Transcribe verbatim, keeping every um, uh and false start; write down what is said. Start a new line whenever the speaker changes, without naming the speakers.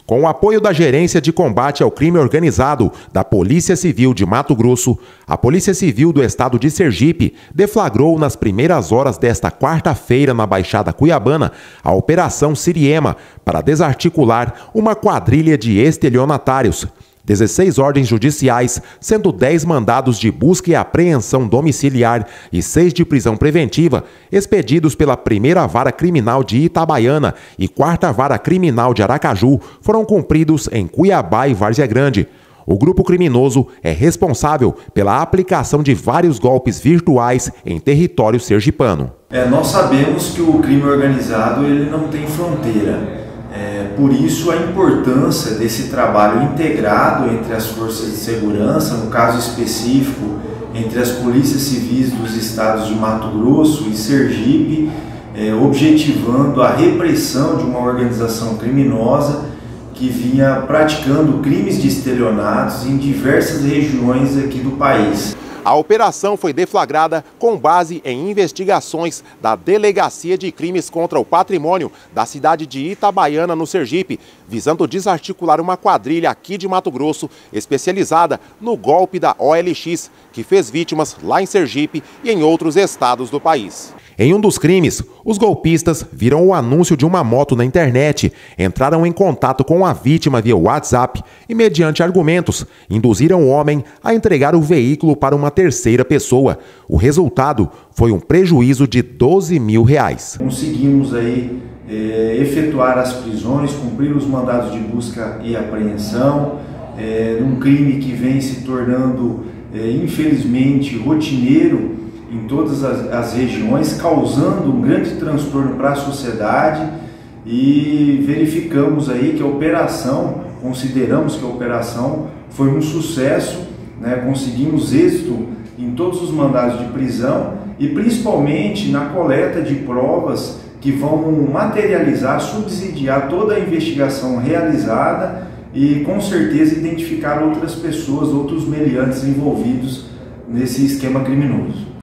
Com o apoio da Gerência de Combate ao Crime Organizado da Polícia Civil de Mato Grosso, a Polícia Civil do Estado de Sergipe deflagrou nas primeiras horas desta quarta-feira na Baixada Cuiabana a Operação Siriema para desarticular uma quadrilha de estelionatários. dezesseis ordens judiciais, sendo dez mandados de busca e apreensão domiciliar e seis de prisão preventiva, expedidos pela primeira Vara Criminal de Itabaiana e quarta Vara Criminal de Aracaju, foram cumpridos em Cuiabá e Várzea Grande. O grupo criminoso é responsável pela aplicação de vários golpes virtuais em território sergipano.
É, nós sabemos que o crime organizado ele não tem fronteira. É, por isso a importância desse trabalho integrado entre as forças de segurança, no caso específico, entre as polícias civis dos estados de Mato Grosso e Sergipe, é, objetivando a repressão de uma organização criminosa que vinha praticando crimes de estelionatos em diversas regiões aqui do país.
A operação foi deflagrada com base em investigações da Delegacia de Crimes contra o Patrimônio da cidade de Itabaiana, no Sergipe, visando desarticular uma quadrilha aqui de Mato Grosso especializada no golpe da O L X, que fez vítimas lá em Sergipe e em outros estados do país. Em um dos crimes, os golpistas viram o anúncio de uma moto na internet, entraram em contato com a vítima via WhatsApp e, mediante argumentos, induziram o homem a entregar o veículo para uma terceira pessoa. O resultado foi um prejuízo de doze mil reais.
Conseguimos aí é, efetuar as prisões, cumprir os mandados de busca e apreensão, é, um crime que vem se tornando, é, infelizmente, rotineiro em todas as, as regiões, causando um grande transtorno para a sociedade, e verificamos aí que a operação, consideramos que a operação foi um sucesso, né? Conseguimos êxito em todos os mandados de prisão e principalmente na coleta de provas que vão materializar, subsidiar toda a investigação realizada e com certeza identificar outras pessoas, outros meliantes envolvidos nesse esquema criminoso.